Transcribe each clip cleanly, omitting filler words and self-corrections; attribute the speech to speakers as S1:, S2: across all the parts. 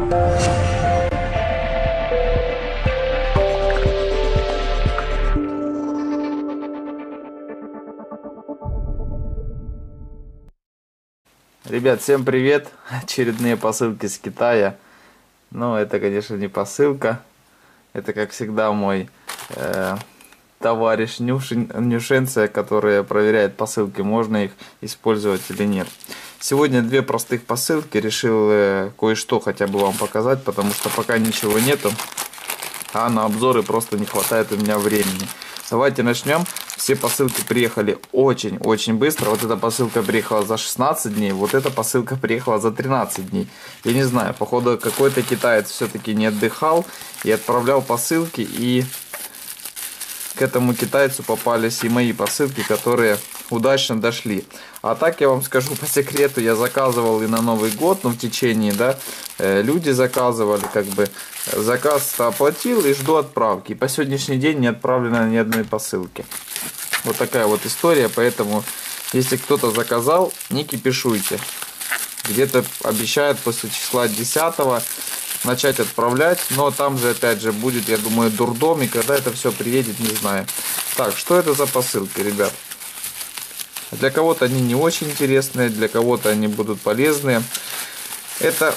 S1: Ребят, всем привет! Очередные посылки с Китая. Но это, конечно, не посылка. Это, как всегда, мой товарищ Нюшенция, который проверяет посылки, можно их использовать или нет. Сегодня две простых посылки. Решил кое-что хотя бы вам показать, потому что пока ничего нету. А на обзоры просто не хватает у меня времени. Давайте начнем. Все посылки приехали очень-очень быстро. Вот эта посылка приехала за 16 дней. Вот эта посылка приехала за 13 дней. Я не знаю, походу какой-то китаец все-таки не отдыхал и отправлял посылки. И к этому китайцу попались и мои посылки, которые удачно дошли. А так я вам скажу по секрету, я заказывал и на Новый год, но в течение, люди заказывали, как бы заказ оплатил и жду отправки. И по сегодняшний день не отправлено ни одной посылки. Вот такая вот история, поэтому если кто-то заказал, не кипишуйте. Где-то обещают после числа 10 начать отправлять, но там же опять же будет, я думаю, дурдом, и когда это все приедет, не знаю. Так, что это за посылки, ребят? Для кого-то они не очень интересные, для кого-то они будут полезные. Это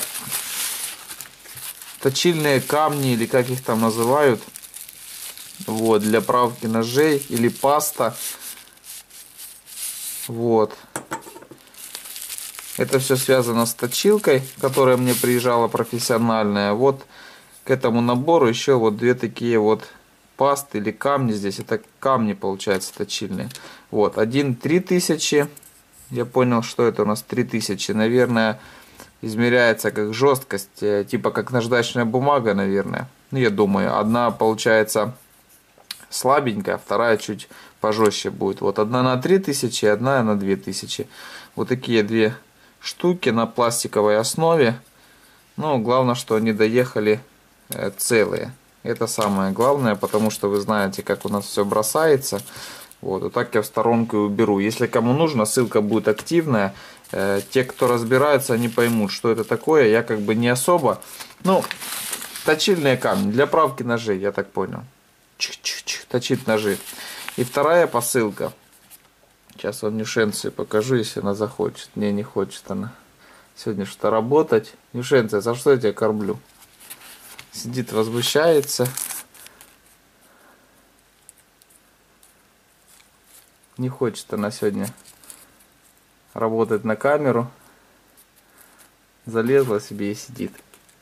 S1: точильные камни, или как их там называют. Вот, для правки ножей или паста. Вот. Это все связано с точилкой, которая мне приезжала профессиональная. Вот к этому набору еще вот две такие вот пасты или камни здесь. Это камни, получается, точильные. Вот, один 3000. Я понял, что это у нас 3000. Наверное, измеряется как жесткость, типа как наждачная бумага, наверное. Ну, я думаю, одна получается слабенькая, вторая чуть пожестче будет. Вот одна на 3000, одна на 2000. Вот такие две штуки на пластиковой основе. Но главное, что они доехали целые. Это самое главное, потому что вы знаете, как у нас все бросается. Вот так я в сторонку уберу. Если кому нужно, ссылка будет активная. Те, кто разбирается, они поймут, что это такое. Я как бы не особо. Ну, точильные камни для правки ножей, я так понял. Точить ножи. И вторая посылка. Сейчас вам Нюшенцию покажу, если она захочет. Не хочет она сегодня что-то работать. Нюшенция, за что я тебя кормлю? Сидит, возмущается. Не хочет она сегодня работать на камеру. Залезла себе и сидит.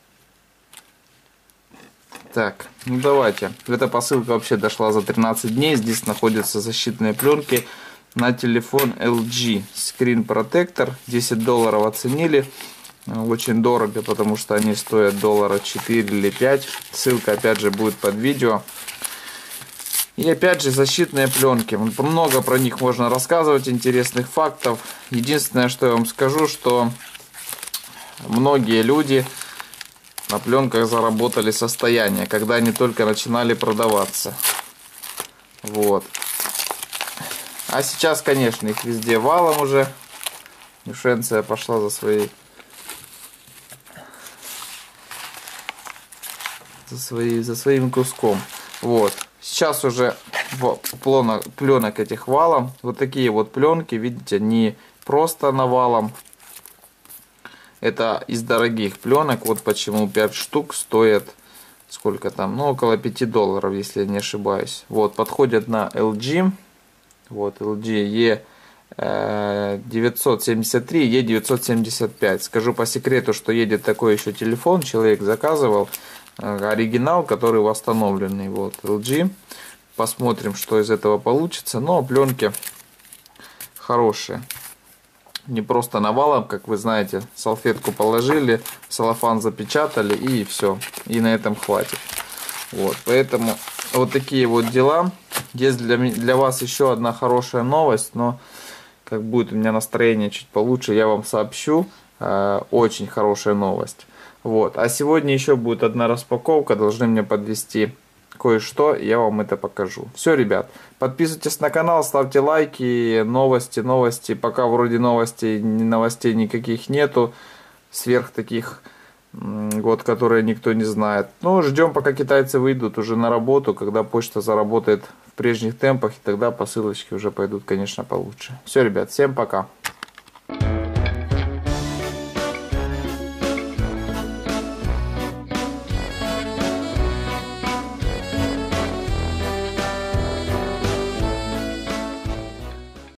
S1: Так, ну давайте. Эта посылка вообще дошла за 13 дней. Здесь находятся защитные пленки на телефон LG. Screen Protector. $10 оценили. Очень дорого, потому что они стоят $4 или 5. Ссылка опять же будет под видео. И опять же защитные пленки. Много про них можно рассказывать, интересных фактов. Единственное, что я вам скажу, что многие люди на пленках заработали состояние, когда они только начинали продаваться. Вот. А сейчас, конечно, их везде валом уже. Нюшенция пошла за своим куском. Вот. Сейчас уже пленок этих валом. Вот такие вот пленки, видите, не просто навалом. Это из дорогих пленок. Вот почему 5 штук стоят, сколько там, ну около $5, если я не ошибаюсь. Вот, подходят на LG. Вот, LG E973, E975. Скажу по секрету, что едет такой еще телефон. Человек заказывал оригинал, который восстановленный. Вот, LG. Посмотрим, что из этого получится. Но пленки хорошие. Не просто навалом, как вы знаете, салфетку положили, целлофан запечатали и все. И на этом хватит. Вот, поэтому вот такие вот дела. Есть для вас еще одна хорошая новость, но как будет у меня настроение чуть получше, я вам сообщу. Очень хорошая новость. Вот, а сегодня еще будет одна распаковка, должны мне подвести кое-что, я вам это покажу. Все, ребят, подписывайтесь на канал, ставьте лайки, новости. Пока вроде новостей никаких нету, сверх таких вот, которые никто не знает. Но ждем, пока китайцы выйдут уже на работу, когда почта заработает в прежних темпах, и тогда посылочки уже пойдут, конечно, получше. Все, ребят, всем пока.